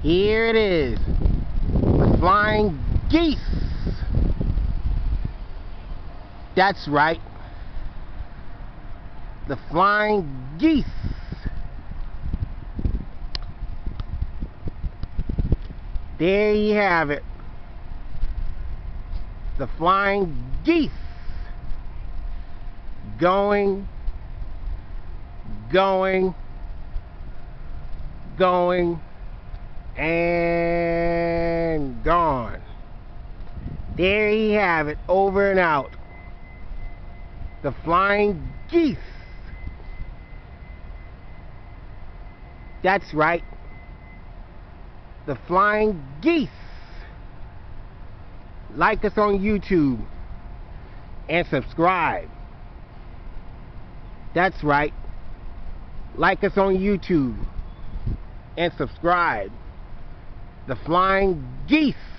Here it is. The Flying Geese. That's right. The Flying Geese. There you have it. The Flying Geese. Going, and gone. There you have it, over and out. The Flying Geese. That's right. The Flying Geese. Like us on YouTube and subscribe. That's right. Like us on YouTube and subscribe. The Flying Geese.